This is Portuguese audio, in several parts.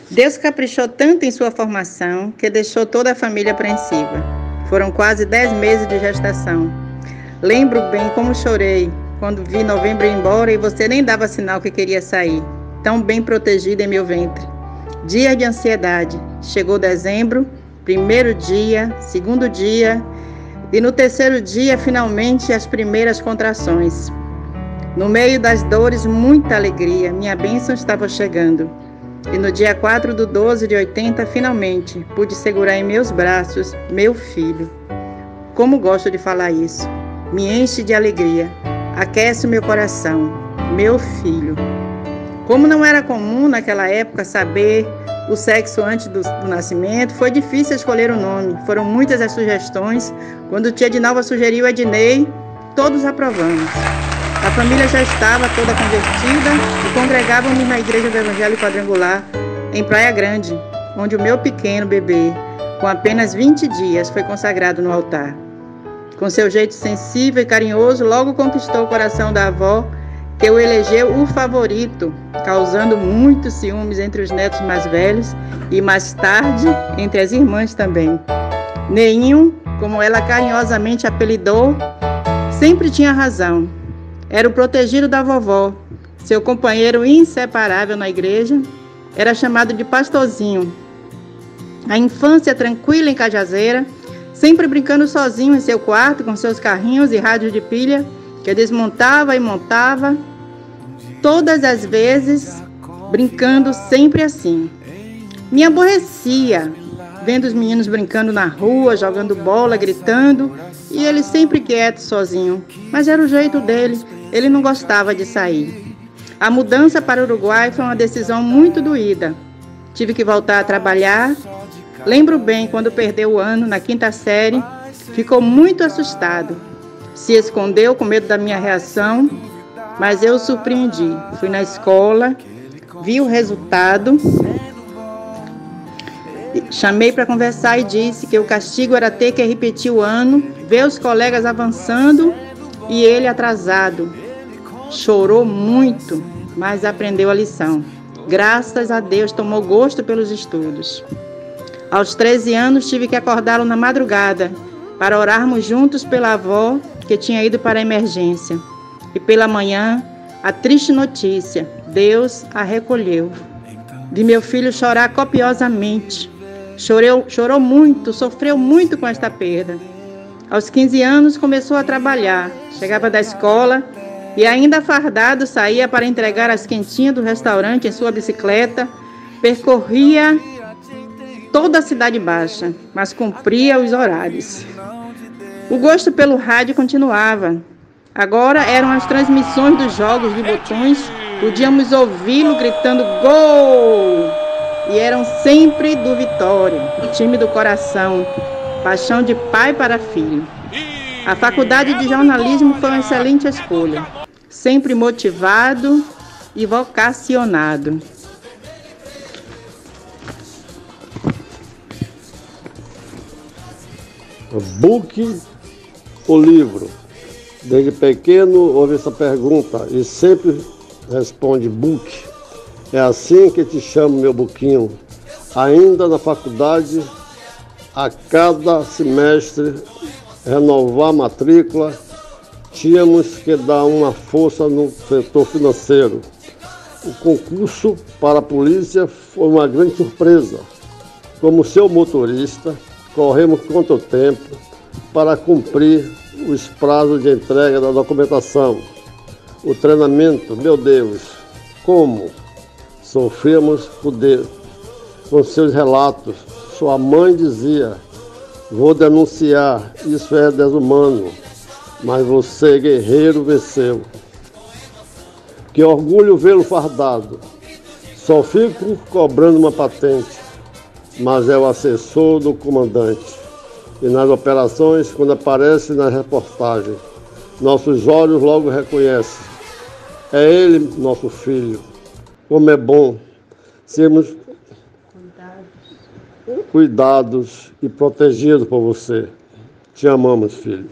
Deus caprichou tanto em sua formação que deixou toda a família apreensiva. Foram quase 10 meses de gestação. Lembro bem como chorei quando vi novembro ir embora e você nem dava sinal que queria sair, tão bem protegida em meu ventre. Dias de ansiedade. Chegou dezembro, primeiro dia, segundo dia, e no terceiro dia, finalmente, as primeiras contrações. No meio das dores, muita alegria, minha bênção estava chegando. E no dia 4/12/80, finalmente, pude segurar em meus braços meu filho. Como gosto de falar isso. Me enche de alegria, aquece o meu coração, meu filho. Como não era comum naquela época saber o sexo antes do nascimento, foi difícil escolher o nome. Foram muitas as sugestões. Quando tia Edinalva sugeriu Ednei, todos aprovamos. A família já estava toda convertida e congregávamos na igreja do Evangelho Quadrangular, em Praia Grande, onde o meu pequeno bebê, com apenas 20 dias, foi consagrado no altar. Com seu jeito sensível e carinhoso, logo conquistou o coração da avó, que o elegeu o favorito, causando muitos ciúmes entre os netos mais velhos e, mais tarde, entre as irmãs também. Neinho, como ela carinhosamente apelidou, sempre tinha razão. Era o protegido da vovó, seu companheiro inseparável na igreja, era chamado de pastorzinho. A infância tranquila em Cajazeira, sempre brincando sozinho em seu quarto com seus carrinhos e rádios de pilha, que desmontava e montava, todas as vezes brincando sempre assim. Me aborrecia vendo os meninos brincando na rua, jogando bola, gritando, e ele sempre quieto, sozinho. Mas era o jeito dele, ele não gostava de sair. A mudança para o Uruguai foi uma decisão muito doída. Tive que voltar a trabalhar. Lembro bem quando perdeu o ano, na 5ª série, ficou muito assustado. Se escondeu com medo da minha reação, mas eu o surpreendi. Fui na escola, vi o resultado, chamei para conversar e disse que o castigo era ter que repetir o ano, ver os colegas avançando e ele atrasado. Chorou muito, mas aprendeu a lição. Graças a Deus tomou gosto pelos estudos. Aos 13 anos tive que acordá-lo na madrugada para orarmos juntos pela avó que tinha ido para a emergência. E pela manhã, a triste notícia, Deus a recolheu. Vi meu filho chorar copiosamente. Chorou muito, sofreu muito com esta perda. Aos 15 anos começou a trabalhar. Chegava da escola e ainda fardado saía para entregar as quentinhas do restaurante em sua bicicleta. Percorria toda a Cidade Baixa, mas cumpria os horários. O gosto pelo rádio continuava. Agora eram as transmissões dos jogos de botões. Podíamos ouvi-lo gritando gol! E eram sempre do Vitória, o time do coração, paixão de pai para filho. A faculdade de jornalismo foi uma excelente escolha, sempre motivado e vocacionado. Book ou livro? Desde pequeno ouve essa pergunta e sempre responde book. É assim que te chamo, meu buquinho. Ainda na faculdade, a cada semestre, renovar a matrícula, tínhamos que dar uma força no setor financeiro. O concurso para a polícia foi uma grande surpresa. Como seu motorista, corremos quanto tempo para cumprir os prazos de entrega da documentação. O treinamento, meu Deus, como sofremos com seus relatos. Sua mãe dizia, vou denunciar, isso é desumano, mas você, guerreiro, venceu. Que orgulho vê-lo fardado. Só fico cobrando uma patente, mas é o assessor do comandante. E nas operações, quando aparece na reportagem, nossos olhos logo reconhecem. É ele, nosso filho. Como é bom sermos cuidados e protegidos por você. Te amamos, filho.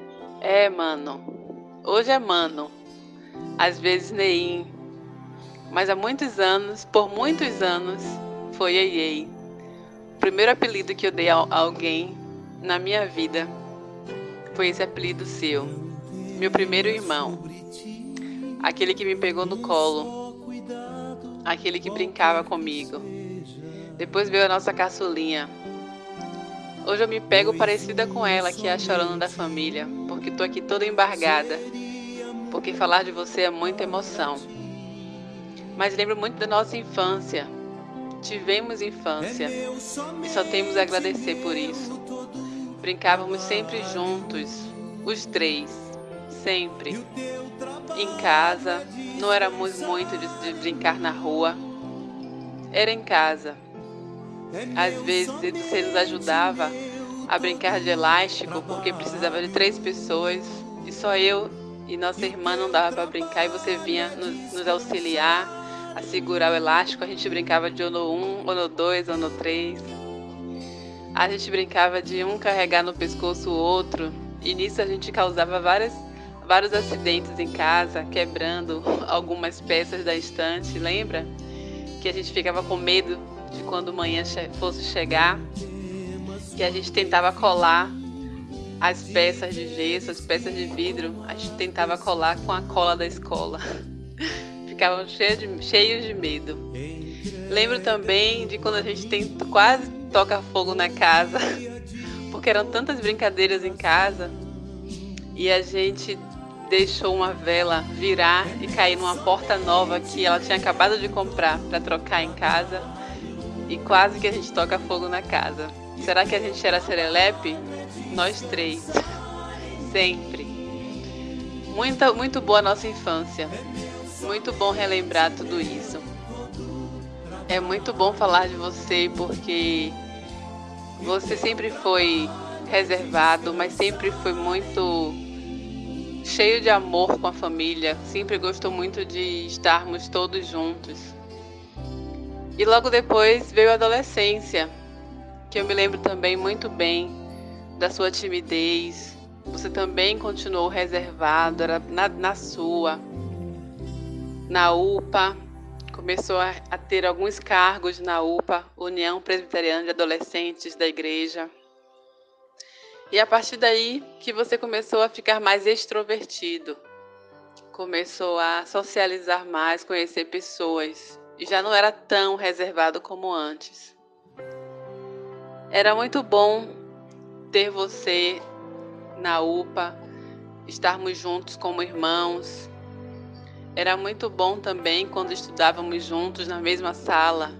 Mano. Hoje é mano. Às vezes Neim. Mas há muitos anos, por muitos anos, foi Iei. O primeiro apelido que eu dei a alguém na minha vida foi esse apelido seu. Meu primeiro irmão. Aquele que me pegou no colo. Aquele que brincava comigo. Depois veio a nossa caçulinha. Hoje eu me pego parecida com ela, que é a chorona da família, porque tô aqui toda embargada. Porque falar de você é muita emoção. Mas lembro muito da nossa infância. Tivemos infância e só temos a agradecer por isso. Brincávamos sempre juntos, os três, sempre. Em casa, não éramos muito de brincar na rua. Era em casa. Às vezes você nos ajudava a brincar de elástico porque precisava de 3 pessoas e só eu e nossa irmã não dava para brincar e você vinha nos auxiliar a segurar o elástico. A gente brincava de Ono 1, Ono 2, Ono 3. A gente brincava de um carregar no pescoço o outro. E nisso a gente causava vários acidentes em casa, quebrando algumas peças da estante. Lembra? Que a gente ficava com medo de quando manhã fosse chegar. Que a gente tentava colar as peças de gesso, as peças de vidro. A gente tentava colar com a cola da escola. Ficavam cheios de medo. Lembro também de quando a gente quase toca fogo na casa, porque eram tantas brincadeiras em casa, e a gente deixou uma vela virar e cair numa porta nova que ela tinha acabado de comprar para trocar em casa, e quase que a gente toca fogo na casa. Será que a gente era serelepe? Nós 3. Sempre. Muito boa a nossa infância. Muito bom relembrar tudo isso. É muito bom falar de você porque você sempre foi reservado, mas sempre foi muito cheio de amor com a família. Sempre gostou muito de estarmos todos juntos. E logo depois veio a adolescência, que eu me lembro também muito bem da sua timidez. Você também continuou reservado, era na sua. Na UPA, começou a ter alguns cargos na UPA, União Presbiteriana de Adolescentes da Igreja. E a partir daí que você começou a ficar mais extrovertido, começou a socializar mais, conhecer pessoas, e já não era tão reservado como antes. Era muito bom ter você na UPA, estarmos juntos como irmãos. Era muito bom também quando estudávamos juntos na mesma sala.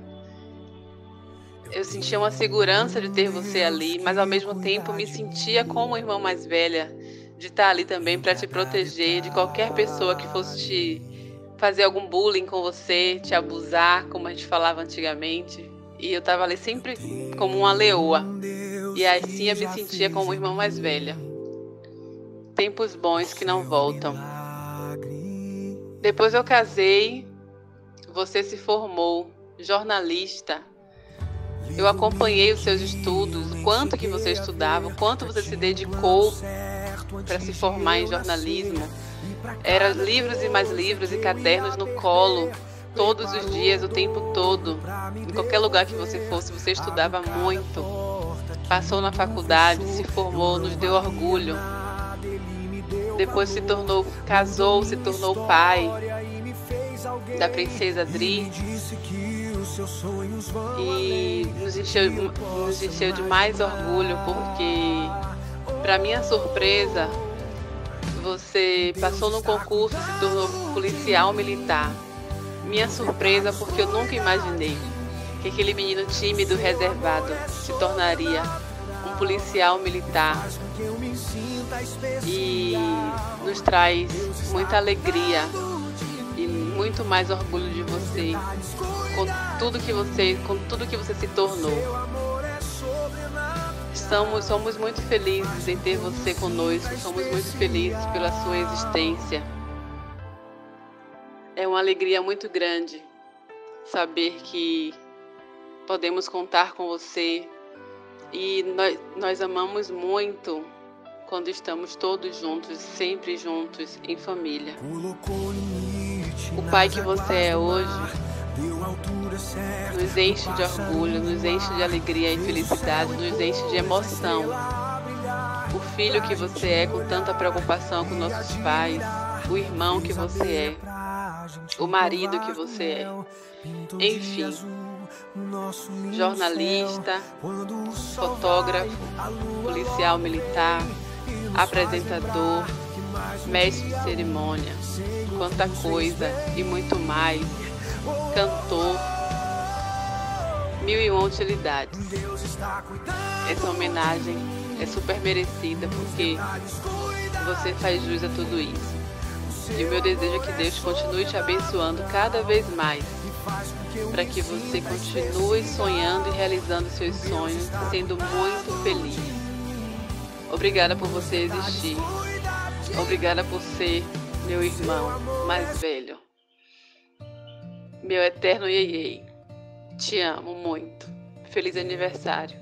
Eu sentia uma segurança de ter você ali, mas ao mesmo tempo me sentia como irmã mais velha, de estar ali também para te proteger de qualquer pessoa que fosse te fazer algum bullying com você, te abusar, como a gente falava antigamente. E eu estava ali sempre como uma leoa. E assim eu me sentia como irmã mais velha. Tempos bons que não voltam. Depois eu casei, você se formou, jornalista. Eu acompanhei os seus estudos, o quanto que você estudava, o quanto você se dedicou para se formar em jornalismo. Era livros e mais livros e cadernos no colo, todos os dias, o tempo todo. Em qualquer lugar que você fosse, você estudava muito. Passou na faculdade, se formou, nos deu orgulho. Depois casou, se tornou pai da princesa Dri e nos encheu de mais orgulho porque, para minha surpresa, você passou no concurso e se tornou policial militar. Minha surpresa porque eu nunca imaginei que aquele menino tímido, reservado, se tornaria um policial militar. E nos traz muita alegria e muito mais orgulho de você, com tudo que você se tornou. Somos muito felizes em ter você conosco, somos muito felizes pela sua existência. É uma alegria muito grande saber que podemos contar com você e nós amamos muito quando estamos todos juntos, sempre juntos, em família. Colocou limite O pai que você é hoje nos enche de orgulho, nos enche de alegria e felicidade, nos enche de emoção. O filho que você é com tanta preocupação com nossos pais, o irmão que você é, o marido que você é, enfim, jornalista, fotógrafo, policial militar, apresentador, mestre de cerimônia, quanta coisa e muito mais, cantor, 1001 utilidades. Essa homenagem é super merecida porque você faz jus a tudo isso. E o meu desejo é que Deus continue te abençoando cada vez mais, para que você continue sonhando e realizando seus sonhos, sendo muito feliz. Obrigada por você existir. Obrigada por ser meu irmão mais velho. Meu eterno Iê. Te amo muito. Feliz aniversário.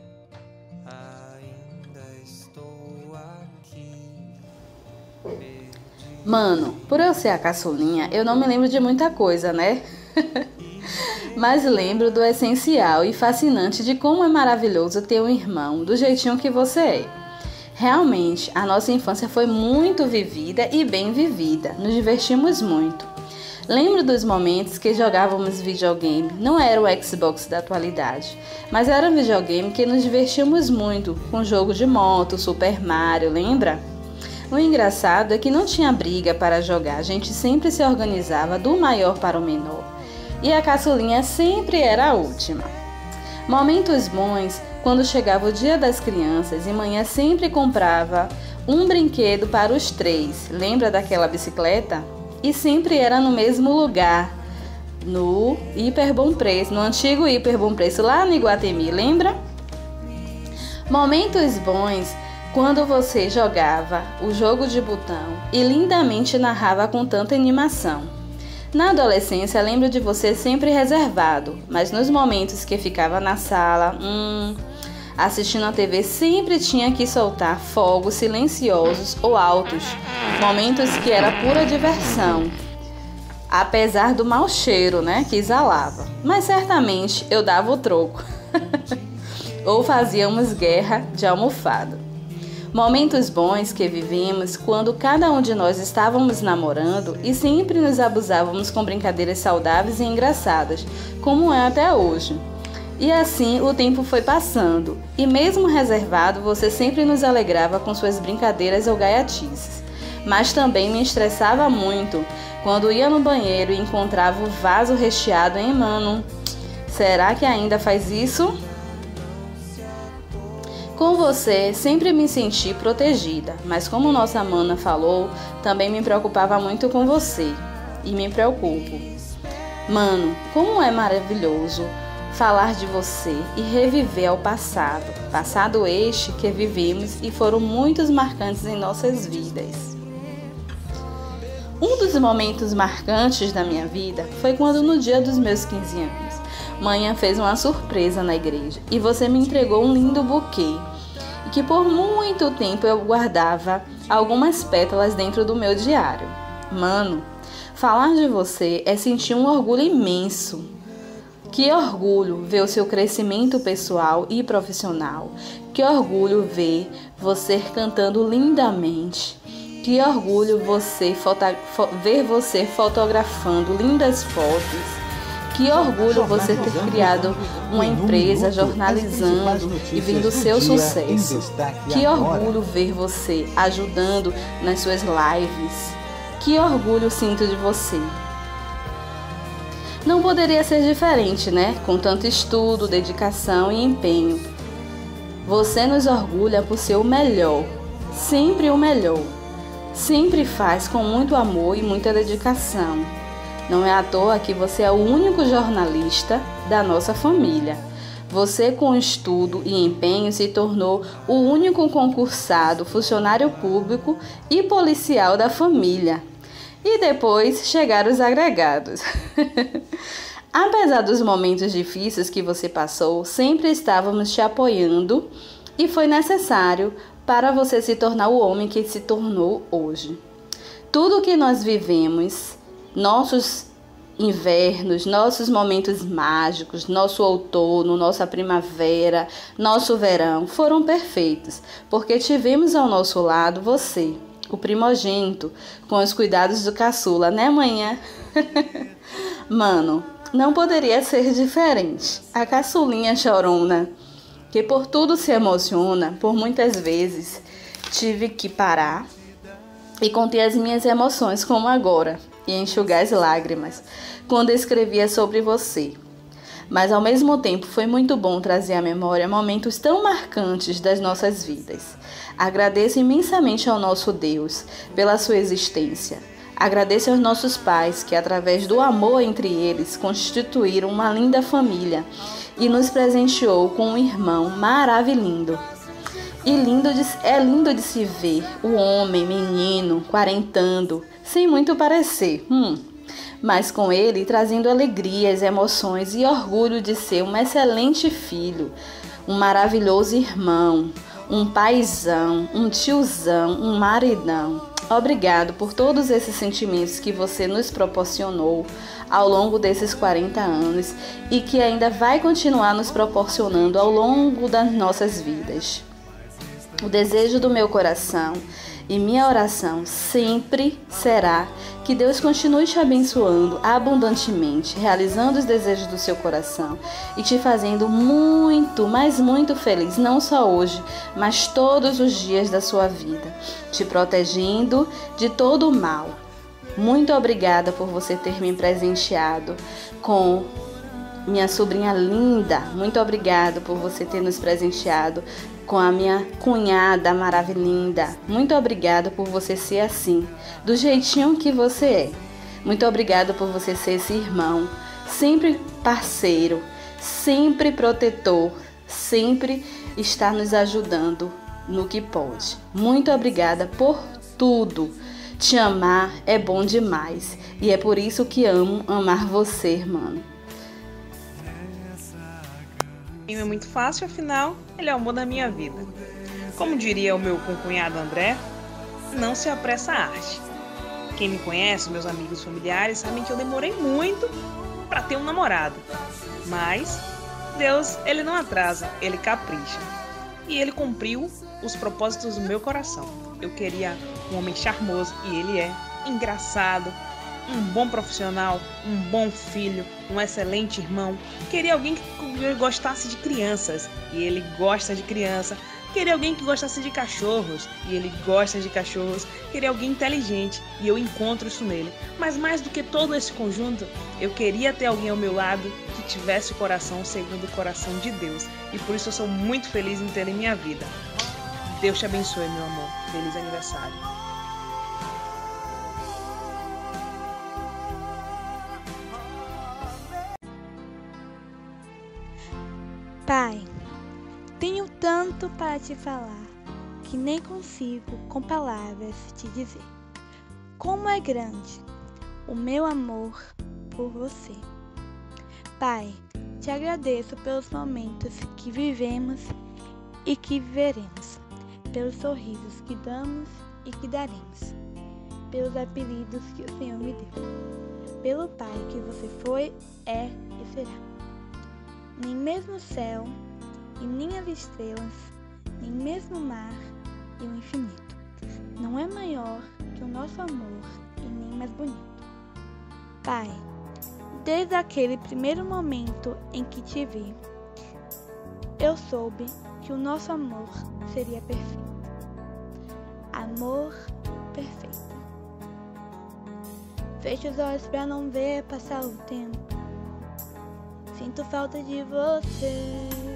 Mano, por eu ser a caçulinha, eu não me lembro de muita coisa, né? Mas lembro do essencial e fascinante de como é maravilhoso ter um irmão do jeitinho que você é. Realmente, a nossa infância foi muito vivida e bem vivida. Nos divertimos muito. Lembro dos momentos que jogávamos videogame. Não era o Xbox da atualidade, mas era um videogame que nos divertíamos muito, com jogo de moto, Super Mario, lembra? O engraçado é que não tinha briga para jogar, a gente sempre se organizava do maior para o menor. E a caçulinha sempre era a última. Momentos bons quando chegava o dia das crianças e manhã sempre comprava um brinquedo para os 3. Lembra daquela bicicleta? E sempre era no mesmo lugar, no Hiper Bom Preço, no antigo Hiper Bom Preço, lá no Iguatemi, lembra? Momentos bons quando você jogava o jogo de botão e lindamente narrava com tanta animação. Na adolescência, lembro de você sempre reservado, mas nos momentos que ficava na sala, assistindo a TV, sempre tinha que soltar fogos silenciosos ou altos, momentos que era pura diversão, apesar do mau cheiro, que exalava. Mas certamente eu dava o troco, ou fazíamos guerra de almofada. Momentos bons que vivemos quando cada um de nós estávamos namorando e sempre nos abusávamos com brincadeiras saudáveis e engraçadas, como é até hoje. E assim o tempo foi passando, e mesmo reservado, você sempre nos alegrava com suas brincadeiras ou gaiatices. Mas também me estressava muito quando ia no banheiro e encontrava o vaso recheado em mano. Será que ainda faz isso? Com você, sempre me senti protegida, mas como nossa mana falou, também me preocupava muito com você. E me preocupo. Mano, como é maravilhoso falar de você e reviver ao passado este que vivemos e foram muitos marcantes em nossas vidas. Um dos momentos marcantes da minha vida foi quando no dia dos meus 15 anos, manhã fez uma surpresa na igreja e você me entregou um lindo buquê e que por muito tempo eu guardava algumas pétalas dentro do meu diário. Mano, falar de você é sentir um orgulho imenso. Que orgulho ver o seu crescimento pessoal e profissional. Que orgulho ver você cantando lindamente. Que orgulho ver você fotografando lindas fotos. Que orgulho você ter criado uma empresa jornalizando e vendo o seu sucesso. Que orgulho ver você ajudando nas suas lives. Que orgulho sinto de você. Não poderia ser diferente, com tanto estudo, dedicação e empenho. Você nos orgulha por ser o melhor, sempre o melhor. Sempre faz com muito amor e muita dedicação. Não é à toa que você é o único jornalista da nossa família. Você, com estudo e empenho, se tornou o único concursado, funcionário público e policial da família. E depois chegaram os agregados. Apesar dos momentos difíceis que você passou, sempre estávamos te apoiando e foi necessário para você se tornar o homem que se tornou hoje. Tudo que nós vivemos, nossos invernos, nossos momentos mágicos, nosso outono, nossa primavera, nosso verão foram perfeitos, porque tivemos ao nosso lado você, o primogênito, com os cuidados do caçula, né, manhã? Mano, não poderia ser diferente. A caçulinha chorona, que por tudo se emociona, por muitas vezes tive que parar e conter as minhas emoções como agora, e enxugar as lágrimas, quando escrevia sobre você. Mas ao mesmo tempo foi muito bom trazer à memória momentos tão marcantes das nossas vidas. Agradeço imensamente ao nosso Deus pela sua existência. Agradeço aos nossos pais que, através do amor entre eles, constituíram uma linda família e nos presenteou com um irmão maravilhoso. E é lindo de se ver o homem, menino, quarentando, sem muito parecer, mas com ele trazendo alegrias, emoções e orgulho de ser um excelente filho, um maravilhoso irmão, um paizão, um tiozão, um maridão. Obrigado por todos esses sentimentos que você nos proporcionou ao longo desses 40 anos e que ainda vai continuar nos proporcionando ao longo das nossas vidas. O desejo do meu coração e minha oração sempre será que Deus continue te abençoando abundantemente, realizando os desejos do seu coração e te fazendo muito, mas muito feliz, não só hoje, mas todos os dias da sua vida, te protegendo de todo o mal. Muito obrigada por você ter me presenteado com minha sobrinha linda. Muito obrigada por você ter nos presenteado com a minha cunhada maravilhosa. Muito obrigada por você ser assim, do jeitinho que você é. Muito obrigada por você ser esse irmão, sempre parceiro, sempre protetor, sempre estar nos ajudando no que pode. Muito obrigada por tudo. Te amar é bom demais e é por isso que amo amar você, irmão. É muito fácil, afinal, ele é o amor da minha vida. Como diria o meu concunhado André, não se apressa a arte. Quem me conhece, meus amigos familiares, sabem que eu demorei muito para ter um namorado. Mas Deus, ele não atrasa, ele capricha. E ele cumpriu os propósitos do meu coração. Eu queria um homem charmoso, e ele é engraçado, um bom profissional, um bom filho, um excelente irmão. Queria alguém que gostasse de crianças, e ele gosta de criança. Queria alguém que gostasse de cachorros, e ele gosta de cachorros. Queria alguém inteligente, e eu encontro isso nele. Mas mais do que todo esse conjunto, eu queria ter alguém ao meu lado que tivesse o coração segundo o coração de Deus. E por isso eu sou muito feliz em ter em minha vida. Deus te abençoe, meu amor. Feliz aniversário. Pai, tenho tanto para te falar que nem consigo com palavras te dizer como é grande o meu amor por você. Pai, te agradeço pelos momentos que vivemos e que viveremos, pelos sorrisos que damos e que daremos, pelos apelidos que o Senhor me deu, pelo Pai que você foi, é e será. Nem mesmo o céu, e nem as estrelas, nem mesmo o mar e o infinito não é maior que o nosso amor e nem mais bonito. Pai, desde aquele primeiro momento em que te vi, eu soube que o nosso amor seria perfeito. Amor perfeito. Fecho os olhos pra não ver passar o tempo. Sinto falta de você,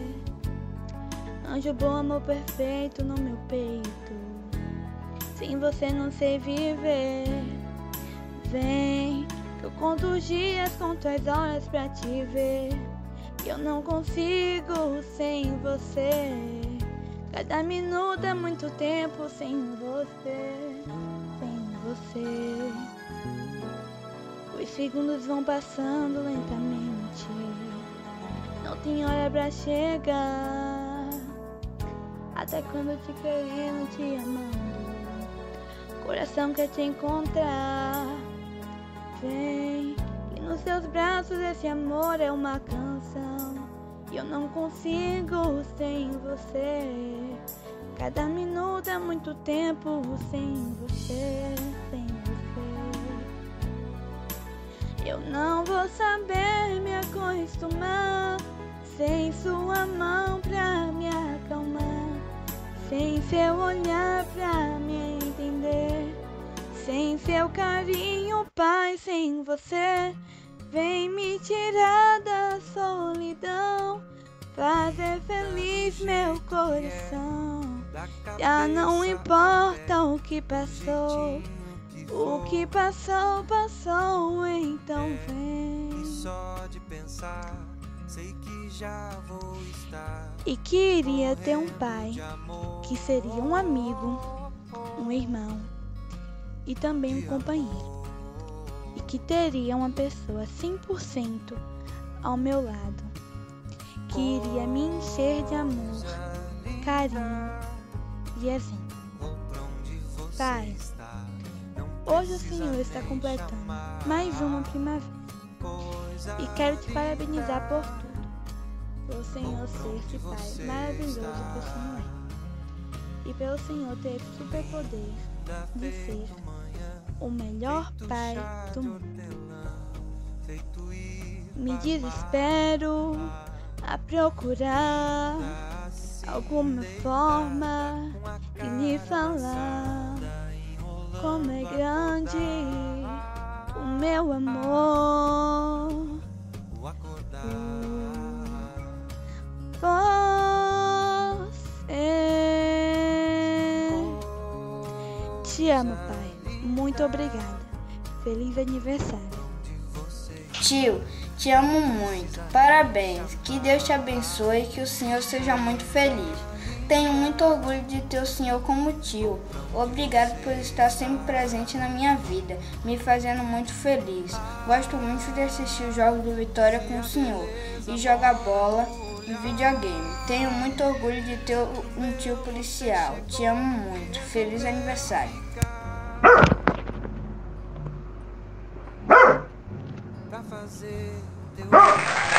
anjo bom, amor perfeito no meu peito. Sem você não sei viver. Vem, que eu conto os dias, conto as horas pra te ver. Que eu não consigo sem você. Cada minuto é muito tempo sem você, sem você. Os segundos vão passando lentamente. Não tem hora pra chegar. Até quando te querendo, te amando, coração quer te encontrar. Vem, que nos seus braços esse amor é uma canção. E eu não consigo sem você. Cada minuto é muito tempo sem você, sem você. Eu não vou saber me acostumar sem sua mão pra me acalmar, sem seu olhar pra me entender, sem seu carinho, Pai, sem você. Vem me tirar da solidão, fazer feliz meu coração. Já não importa o que passou, passou, então vem. E queria ter um pai que seria um amigo, um irmão e também um companheiro. E que teria uma pessoa 100% ao meu lado, que iria me encher de amor, carinho e exemplo. Pai, hoje o Senhor está completando mais uma primavera e quero te parabenizar por tudo, pelo Senhor ser esse Pai maravilhoso que o Senhor é, e pelo Senhor ter esse superpoder de ser o melhor Pai do mundo. Me desespero a procurar alguma forma de lhe falar como é grande o meu amor. Você. Te amo, Pai. Muito obrigada. Feliz aniversário. Tio, te amo muito. Parabéns. Que Deus te abençoe e que o Senhor seja muito feliz. Tenho muito orgulho de ter o Senhor como tio. Obrigado por estar sempre presente na minha vida, me fazendo muito feliz. Gosto muito de assistir os jogos do Vitória com o Senhor e jogar bola e videogame. Tenho muito orgulho de ter um tio policial. Te amo muito. Feliz aniversário. Pra fazer teu